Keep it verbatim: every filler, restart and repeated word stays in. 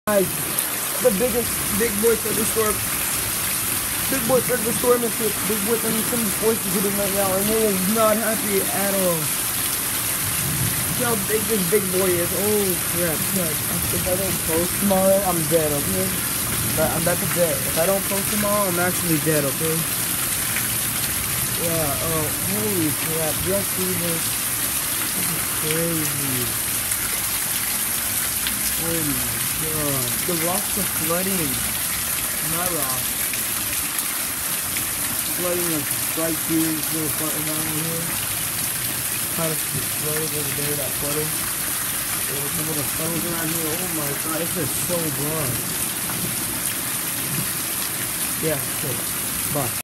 Guys, the biggest big boy thunderstorm. Big boy thunderstorm is it. Big boy thunderstorm is forced to hitting right now, and he is not happy at all. See how big this big boy is. Oh crap, crap. If I don't post tomorrow, I'm dead, okay? But I'm about to dead. If I don't post tomorrow, I'm actually dead, okay? Yeah, oh, holy crap. Yes, see this? This is crazy. Oh my god. The rocks are flooding. Not rocks. Flooding like right here, this little flooding down here. Kind of flooded over there, that puddle. There's some of the puddles around here. Oh my god, it's just so blood. Yeah, okay. Bye.